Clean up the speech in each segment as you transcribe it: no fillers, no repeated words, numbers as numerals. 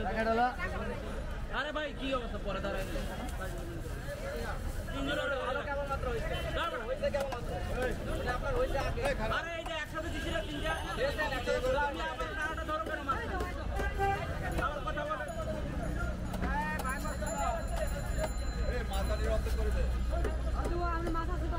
আরে ভাই কি অবস্থা পরে দাঁড়ায় আরে এই যে একসাথে দিছি না তিনটা ধরো কেন আমার কথা বলে মাথা নিয়ে রক্ত করবে আমি মাথা সুতা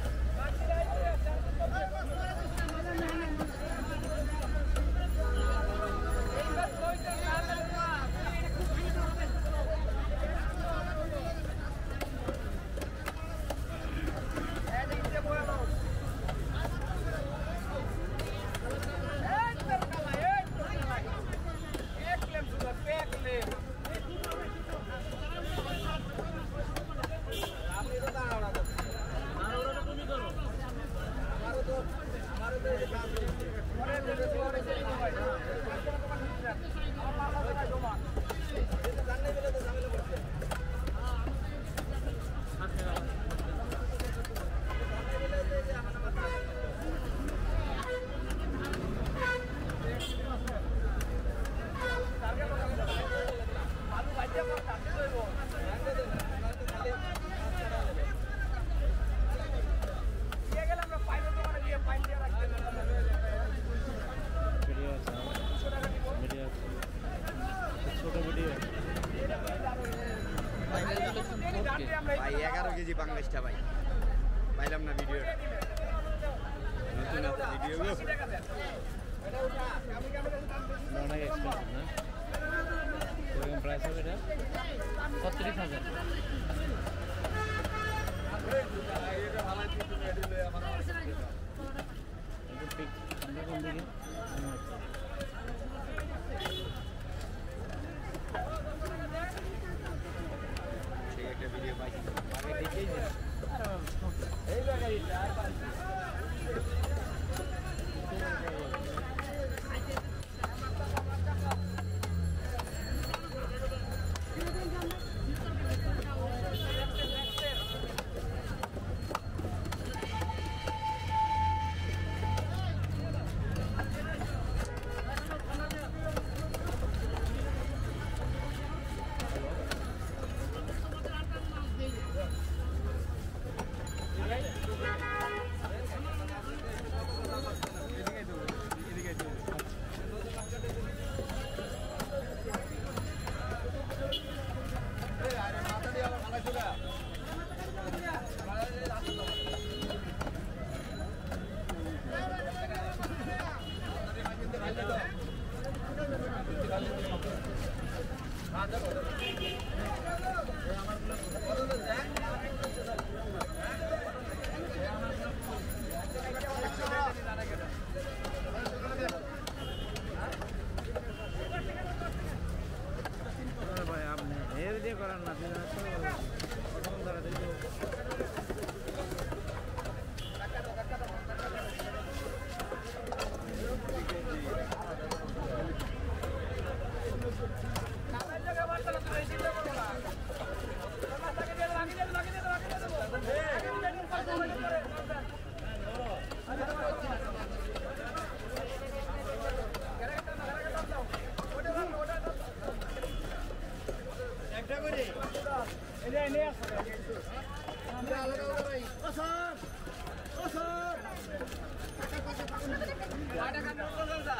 ভাই 11 কেজি বাংলাদেশটা ভাই পাইলাম না ভিডিও নতুন একটা ভিডিও অনেক এক্সপেন্সিভ না এরকম প্রাইস হবে এটা ৩৫,০০০ একটা ভিডিও পাইছি আগে দেখেই এই জায়গায় ভাই আপনি এর দিয়ে করেন না একটা করে এই নিয়ে আসো আমরা আলাদা আলাদা ভাই ও স্যার ও স্যার টাকা কাট করো স্যার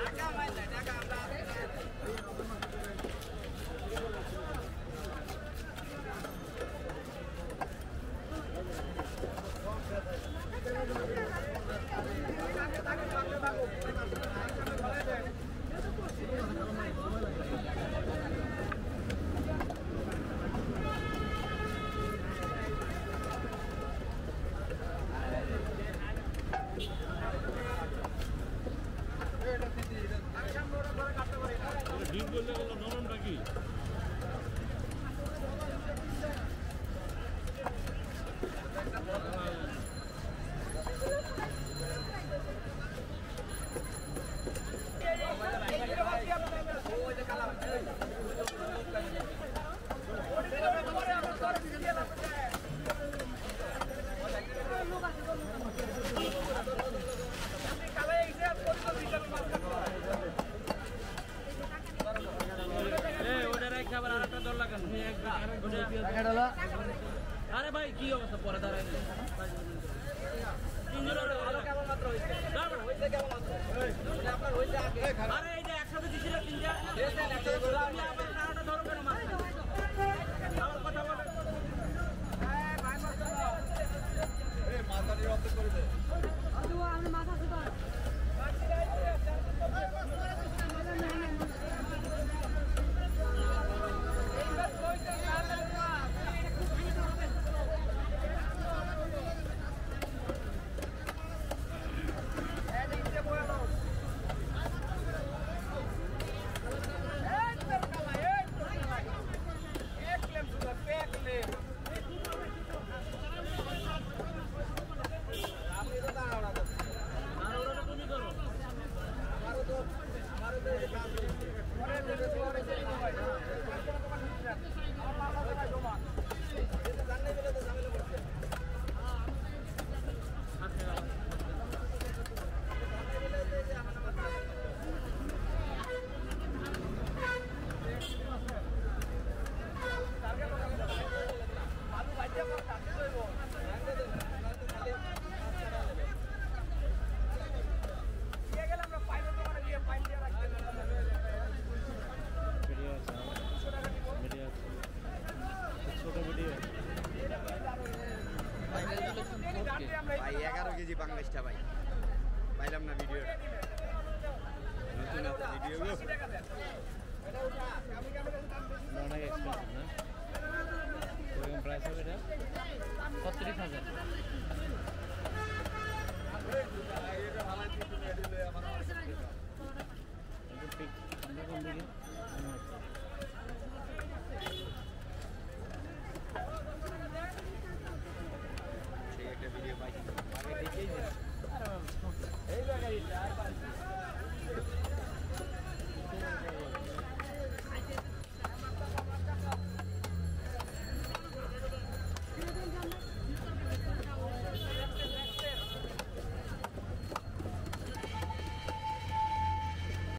টাকা আমরা আরে এই যে একসাথে দিছিল তিনটা আমি আবার নাড়াটা ধরো কেন মাছ আবার কথা বলে ভাই মাছ দাও এই মাথা নিয়ে অর্ধেক করে দে আদু আমি মাথা সুদা ভাই 11 কেজি বাংলাদেশটা ভাই পাইলাম না ভিডিওটা নতুন আছে ভিডিওগুলো অনেক এক্সপেন্সিভ না? প্রাইস হবে এটা 35,000